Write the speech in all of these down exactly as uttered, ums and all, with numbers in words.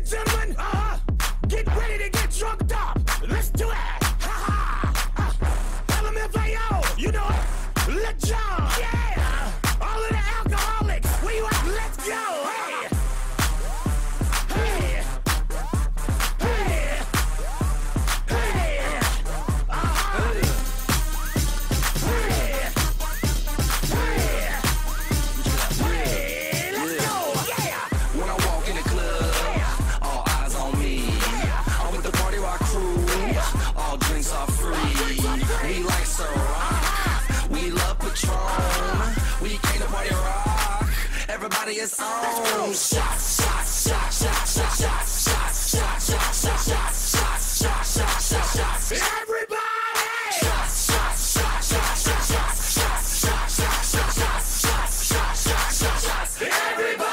and gentlemen, uh, get ready to get drugged up. Let's do it. Ha ha. L M F A O, you know it. Let John. Yeah. All of the alcoholics. Where you at? Let's go. Hey. Hey. Hey. Hey. Uh-huh. Hey. Hey. Hey. Let's go. Yeah. When I walk in the club, all eyes on me. I'm with the party rock crew, all drinks are free. We like Ciroc, we love Patron. We came to party rock, everybody is on. Shots, shots, shots, shots, shots, shots, shots, shots, shots, shots, shots, shots, shots, shots, shots. Everybody. Shots, shots, shots, shots, shots, shots, shots, shots, shots, shots, shots, shots, shots, shots, shots. Everybody.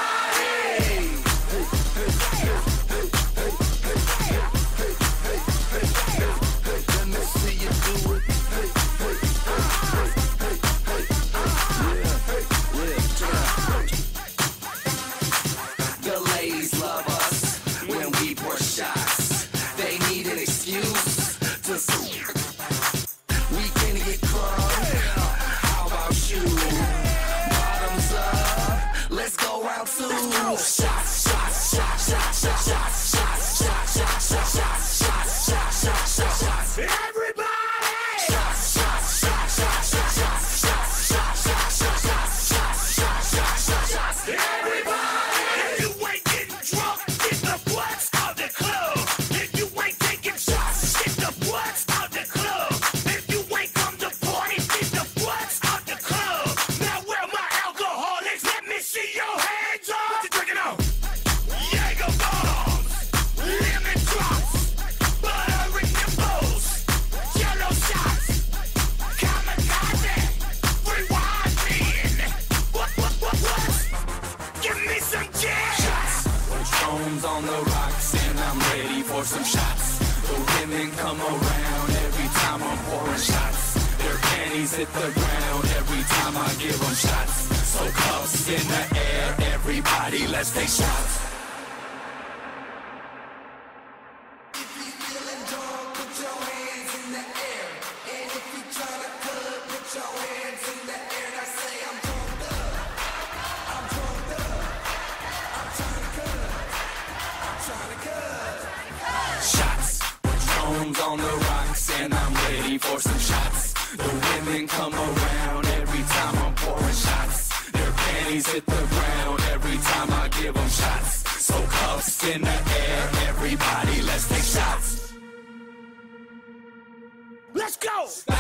Let me see you do it. The ladies love us when we pour shots. They need an excuse to smoke. We can get crunk. How about you? Bottoms up. Let's go round two. Shots, shots, shots, shots, shots, shots, shots, shots, shots, shots, shots, shots, shots, shots, shots, shots. Everybody. Shots, shots, shots, shots, shots, shots, shots, shots, shots, shots, shots, shots, shots, shots, shots, shots. Everybody. If you ain't getting drunk, get the butts out the club. If you ain't taking shots, get the butts out the club. If you ain't come to party, get the butts out the club. Now where my alcoholics? Let me see your hands up. What you drinking on? Jaeger bombs, lemon drops, butter nipples, yellow shots, kamikaze, rewind me. What, what, what, what? Give me some jazz. Shots. Patrons on the rocks and I'm ready for some shots. The women come around every time I'm pouring shots. Their panties hit the ground every time I give them shots. So cuffs in the air, everybody, let's take shots. Shots, Patrons on the rocks and I'm ready for some shots. The women come around every time I'm pouring shots. Their panties hit the ground every time I give them shots. So cuffs in the air, everybody, let's take shots. Let's go.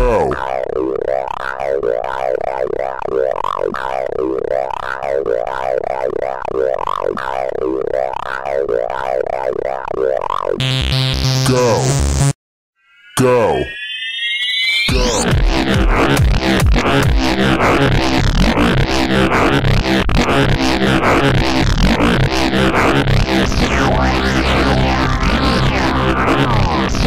Go. Go. Go. Go.